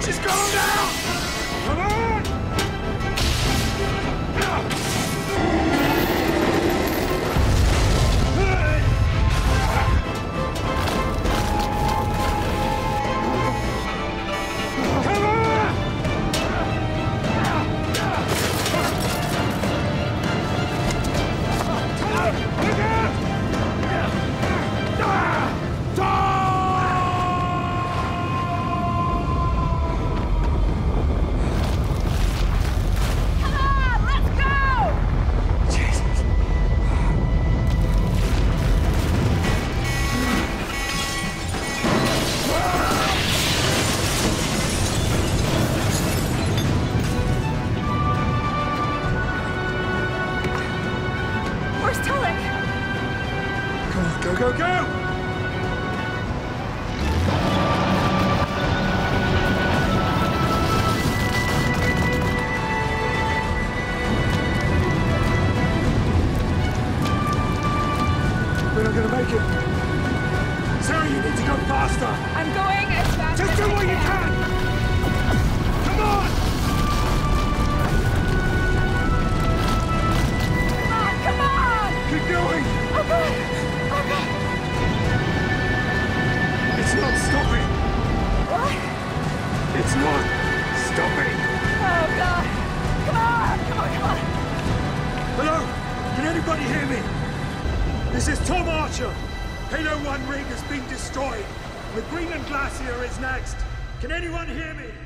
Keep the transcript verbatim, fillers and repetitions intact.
She's going down! Come on! Go, go, go! We're not gonna make it. Sarah, you need to go faster! I'm going as fast Just as do I what you can! Come on! Come on, come on! Keep going! Oh God! Oh God! It's not stopping! What? It's not stopping! Oh God! Come on! Come on, come on! Hello? Can anybody hear me? This is Tom Archer. Halo one rig has been destroyed. The Greenland Glacier is next. Can anyone hear me?